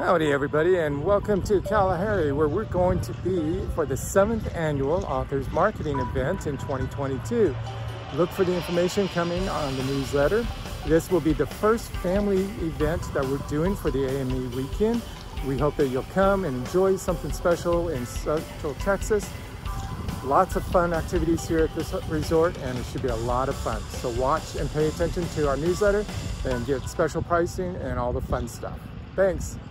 Howdy everybody, and welcome to Kalahari, where we're going to be for the 7th annual Authors Marketing event in 2022. Look for the information coming on the newsletter. This will be the first family event that we're doing for the AME weekend. We hope that you'll come and enjoy something special in Central Texas. Lots of fun activities here at this resort, and it should be a lot of fun. So watch and pay attention to our newsletter and get special pricing and all the fun stuff. Thanks.